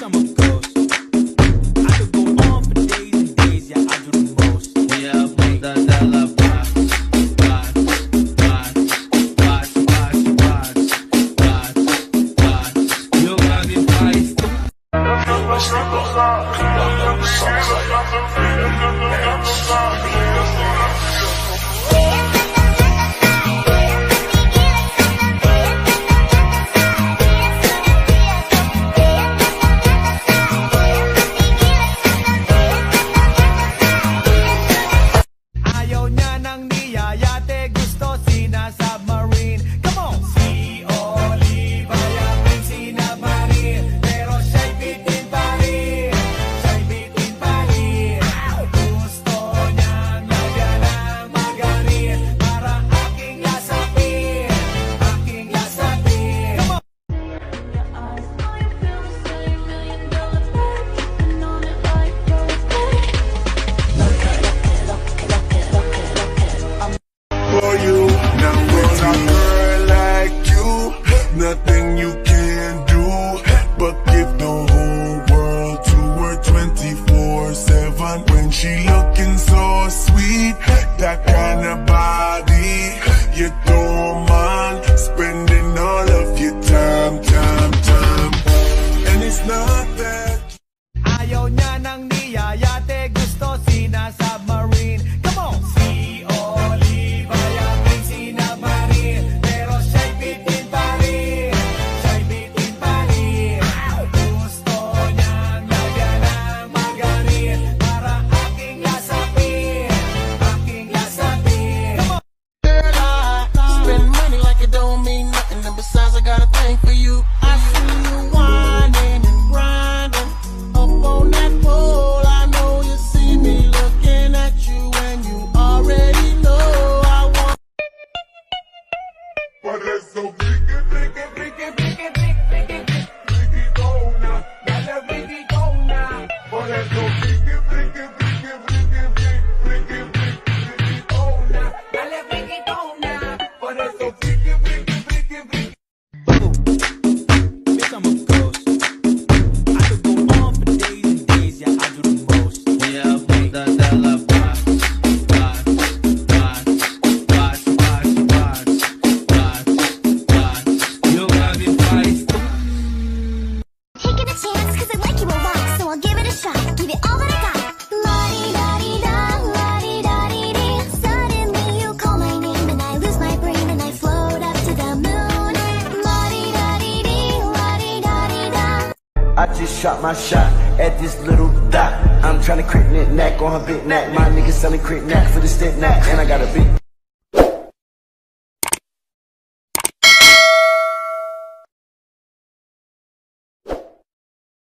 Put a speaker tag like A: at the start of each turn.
A: I'm a ghost. I could go on for days and days, yeah, I do the most. Yeah, bunda della paz, paz, paz, paz, paz, paz, paz, paz. You got me paz. Ayaw niya ng niyayate, gusto sina-submarine. Come on! Si Oliva yakin sina-marine, pero siya'y bitin pa rin. Siya'y bitin pa rin. Gusto niyang lagyan ng magarin para aking lasapin. Aking lasapin. Come on!
B: For you, now with a girl like you, nothing you can do but give the whole world to her 24/7. When she looking so sweet, that kind of body, you don't mind spending all of your time. And it's not that
A: Ayaw niya ng niyayate, gusto sina-submarine. Come on! Si Oliva yakin sina-marine, pero siya'y bitin pa rin. Siya'y bitin pa rin. Gusto niyang lagyan ng magarin para aking lasapin. Aking lasapin. Come on!
C: Girl, I spend money like it don't mean nothing, and besides I got a thing for you. I see you whining and grinding up on that pole. I know you see me looking at you, and you already know I want.
B: but it's so freaky, freaky, freaky, freaky, freaky, freaky, go now, dale freaky, go now. But it's so freaky, freaky, freaky, freaky, freaky, freaky, go now, dale freaky, go now. But it's so freaky, freaky, freaky, freaky.
A: Bitch, I'm a ghost. I could go on for days and days, yeah, I do the most. Yeah, bunda della paz, paz, paz, paz, paz, paz, paz, paz. You got me paz.
D: Taking a chance cause I like you a lot, so I'll give it a shot. Give it all that I got. La-di-da-di-da, la-di-da-di-dee. Suddenly you call my name and I lose my brain and I float up to the moon. La-di-da-di-dee, la-di-da-di-da.
E: I just shot my shot at this little dot. I'm tryna crit knack on her big neck. My niggas selling crit knack for the stick knack, and I got a big